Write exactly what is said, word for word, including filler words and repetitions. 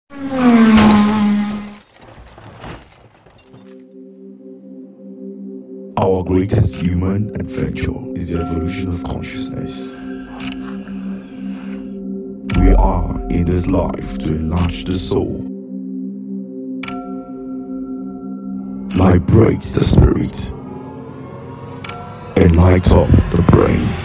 Our greatest human adventure is the evolution of consciousness. We are in this life to enlarge the soul, liberate the spirit, and light up the brain.